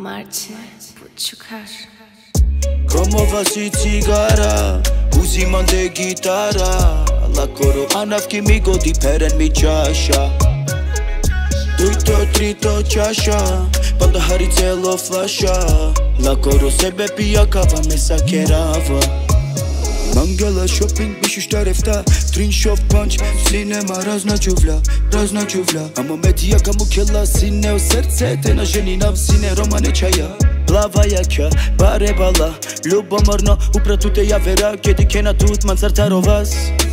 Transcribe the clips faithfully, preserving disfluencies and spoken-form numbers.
Marce, Puchucar. Como vas y cigara, uzimam de gitara. La coro anaf ki mi godi peren mi čaša. Dujto, trito čaša, panda hari celo flaša. La coro sebe pija kava me sakerava. Mangala shopping bišuš tarefta, trin shop punch, cinema razna čuvla, razna čuvla. Amo medija kamu kjela sine u srce, te na ženi nav sine romane čaja. Plava jača, bare bala, ljubomorno, upratu te javera, kjedi kena tut man sartaro vas.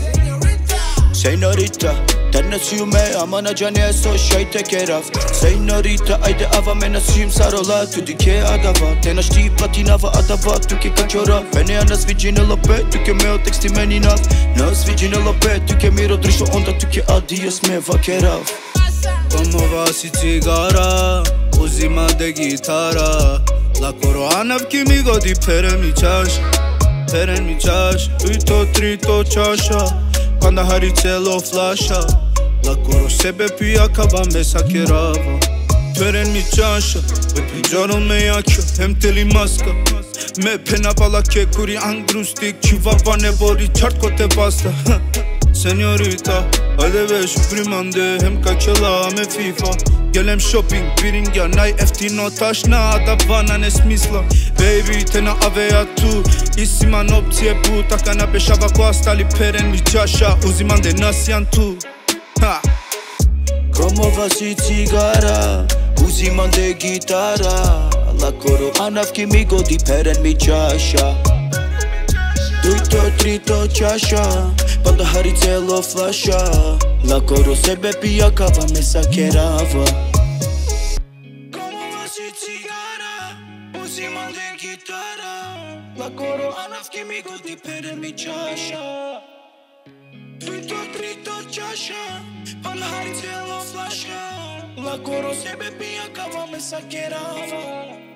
Señorita, ternesiu me, amana jane so shajte keraf. Señorita, ajde ava me nasim sarola, tu di ke agava. Te na shti platinava adava, tu ke kančora. Mene a nas viđine lope, tu ke meo teksti meni nav. Nas viđine lope, tu ke miro drišo, onda tu ke adios me vakerav. Como vas y cigara, uzima de gitara. La coro anav ki mi godi peren mi čaša, peren mi čaša. Dujto, trito čaša, panda hari celo flaša. La coro sebe pija kava me sakerava. Peren mi čaša, e pinjarul me jača, hem teli maska. Me pena bala ke kuri angrustik, čivava ne bori čartko te basta. Señorita, hajde vesh primande, hem kačela me FIFA. Gelem shopping, biringa, naj eftino tašna, da vana ne smisla. Baby, te na aveja tu, isiman opcije bu, taka napešava ko ostali peren mi čaša, uzimam de nas jan tu. Ha! Como vas y cigara, uzimam de gitara. La coro anaf ki mi godi peren mi čaša. Dujto, trito čaša, panda hari celo flaša. La coro sebe pija kava me sakerava. Como vas y cigara, uzimam de gitara. La coro anaf ki mi godi peren mi čaša. Dujto, trito čaša, panda hari celo flaša. La coro sebe pija kava me sakerava.